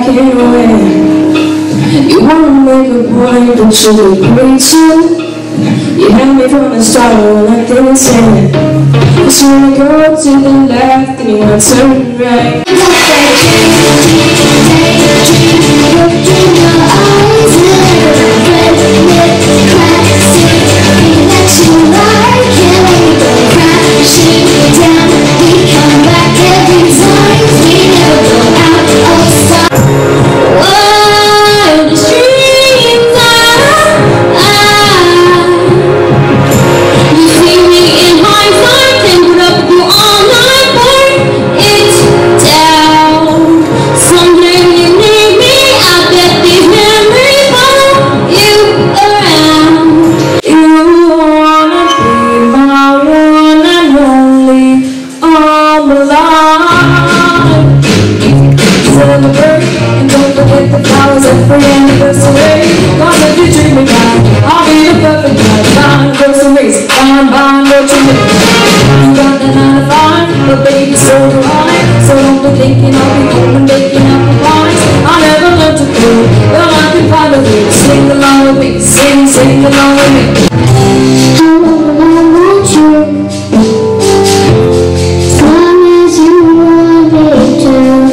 I can't win. You wanna make a point, but you agree to. You had me from the start when I didn't say it. But you wanna go to the left and you wanna turn right. Every anniversary, gonna let you treat me right. I'll be the perfect guy. Fine groceries, fine what you need. You got the 9 to 5, but baby, so do I. So don't be thinking I'll be home and baking apple pies. I never learned to cook, but I can find a way to sing along with me, sing along with me. I want you, as long as you want me to.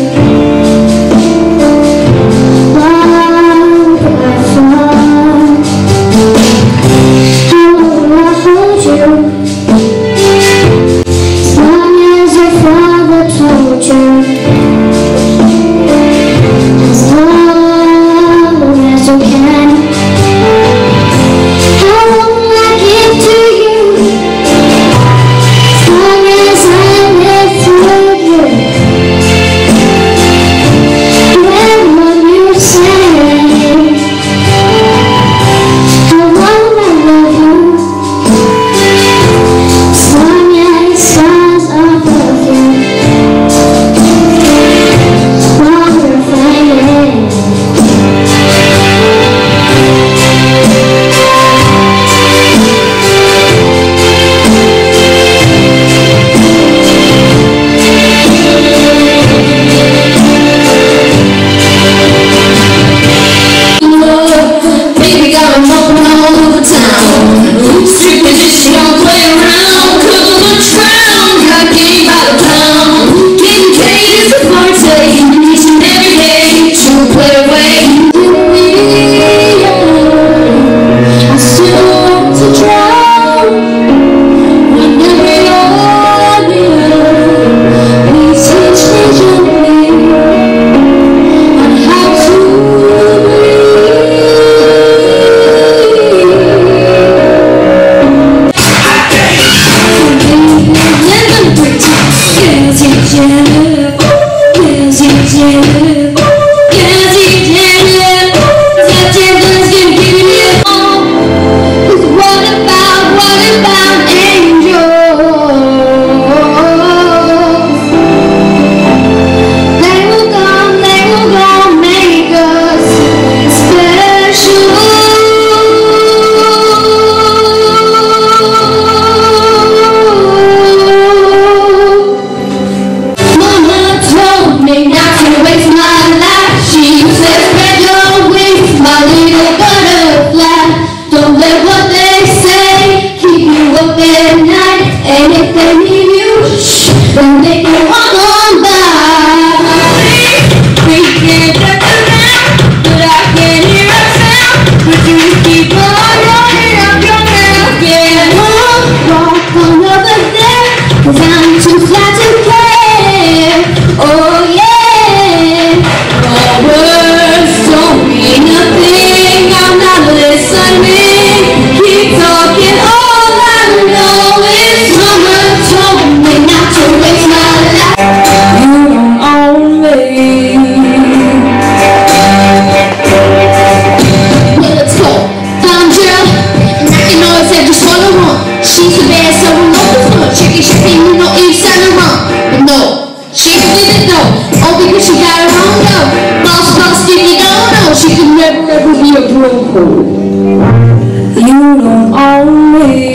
You don't own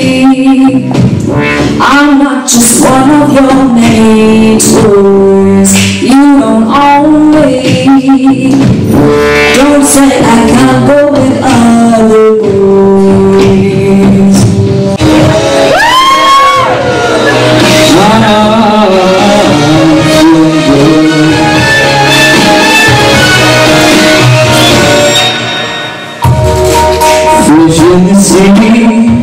me. I'm not just one of your many toys. You don't own me. Fish in the sea,